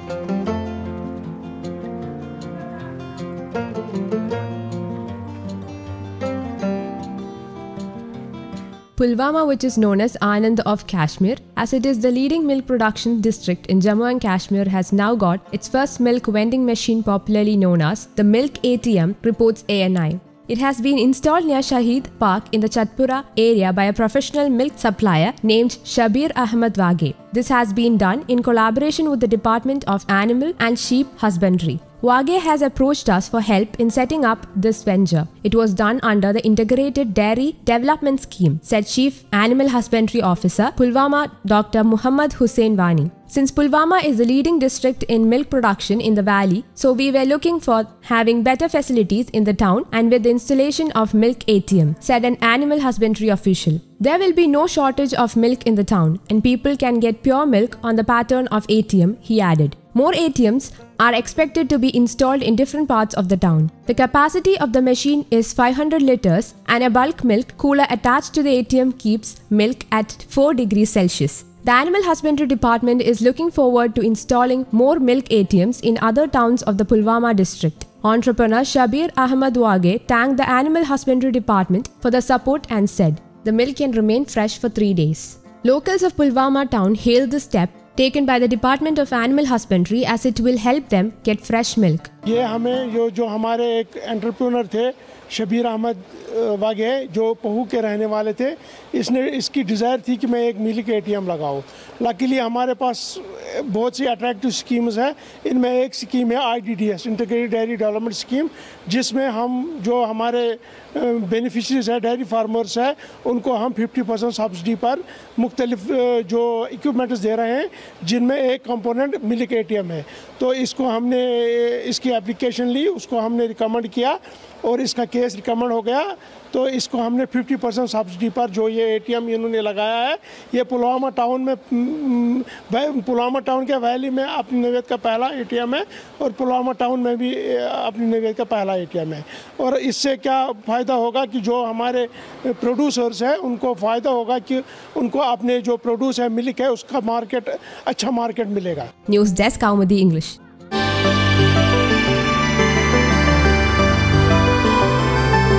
Pulwama, which is known as Anand of Kashmir, as it is the leading milk production district in Jammu and Kashmir, has now got its first milk vending machine, popularly known as the Milk ATM, reports ANI. It has been installed near Shahid Park in the Chatpura area by a professional milk supplier named Shabir Ahmed Wage. This has been done in collaboration with the Department of Animal and Sheep Husbandry. Wage has approached us for help in setting up this venture. It was done under the Integrated Dairy Development Scheme, said Chief Animal Husbandry Officer, Pulwama, Dr. Muhammad Hussain Wani. Since Pulwama is the leading district in milk production in the valley, so we were looking for having better facilities in the town and with the installation of Milk ATM, said an animal husbandry official. There will be no shortage of milk in the town and people can get pure milk on the pattern of ATM, he added. More ATMs are expected to be installed in different parts of the town. The capacity of the machine is 500 liters and a bulk milk cooler attached to the ATM keeps milk at 4 degrees Celsius. The Animal Husbandry Department is looking forward to installing more milk ATMs in other towns of the Pulwama district. Entrepreneur Shabir Ahmed Wage thanked the Animal Husbandry Department for the support and said, "The milk can remain fresh for 3 days." Locals of Pulwama town hailed the step taken by the Department of Animal Husbandry as it will help them get fresh milk. ये हमें जो हमारे एक entrepreneur थे शबीर अहमद वागे जो पहू के रहने वाले थे, इसकी डिज़ायर थी कि मैं एक मिल्क ATM लगाऊं। लकीली हमारे पास बहुत सी अट्रैक्टिव स्कीम्स हैं। इनमें एक स्कीम है IDDS, integrated dairy development scheme, जिसमें हम जो हमारे बेनिफिशरीज है, डेयरी फार्मर्स है, उनको हम 50% सब्सिडी पर मुख्तलिफ जो इक्विपमेंट्स दे रहे हैं, जिनमें एक कंपोनेंट मिल्क ATM है। तो इसको हमने इसकी एप्लीकेशन ली, उसको हमने रिकमेंड किया और इसका केस रिकमेंड हो गया। तो इसको हमने 50% सब्सिडी पर जो ये ATM इन्होंने लगाया है, ये पुलवामा टाउन में, पुलवामा टाउन के वैली में अपनी नवेद का पहला ATM है और पुलवामा टाउन में भी अपनी नवेद का पहला ATM है। और इससे क्या फ़ायदा होगा कि जो हमारे प्रोड्यूसर्स हैं उनको फ़ायदा होगा कि उनको अपने जो प्रोड्यूस है मिल्क है उसका मार्केट, अच्छा मार्केट मिलेगा। News desk Kaumudi English.